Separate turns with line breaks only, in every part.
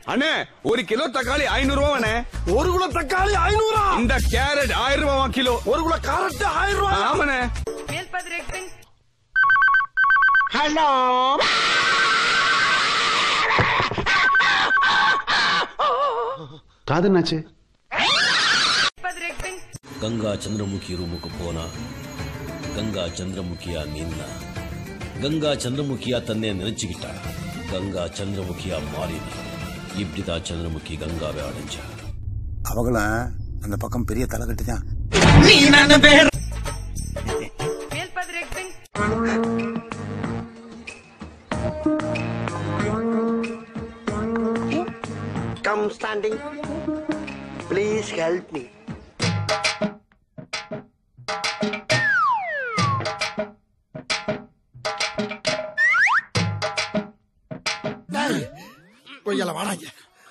அண்ணே 1 கிலோ தக்காளி 500 ரூபாய்.
1 கிலோ தக்காளி 500.
இந்த கேரட் 1000 ரூபாய் கிலோ.
1 கிலோ கேரட் 1000 ரூபாய்.
ஆமாண்ணே.
ஹலோ.
காது என்னாச்சு?
கங்கா சந்திரமுகி ரூமுக்கு போனா கங்கா சந்திரமுகியா நின்னா கங்கா சந்திரமுகியா தன்னை நினைச்சுக்கிட்டா கங்கா சந்திரமுகியா மாறினா. இப்படிதான் சந்திரமுகி கங்காவை அடைஞ்சா.
அவங்கள அந்த பக்கம் பெரிய தலைகட்டி தான்.
Come standing. Please help me.
கொய்யால வாடாங்க.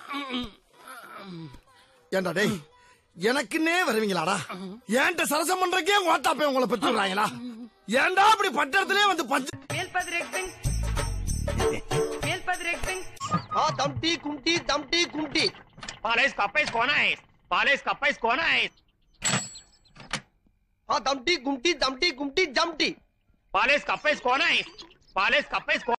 ஏண்டா டேய், எனக்குன்னே வருவீங்களாடா? ஏன்ட்ட சரசம் பண்றக்கே ஓட்டாப்பே உங்களை பெற்று விடுறாங்களா? ஏன்டா அப்படி பட்டத்திலே வந்து பஞ்சு
Dumpty, Kumti, Dumpty, Kumti.
Pales capes con ice. Pales capes con ice.
Dumpty, Kumti, Dumpty, Kumti, Dumpty.
Pales capes con ice. Pales capes con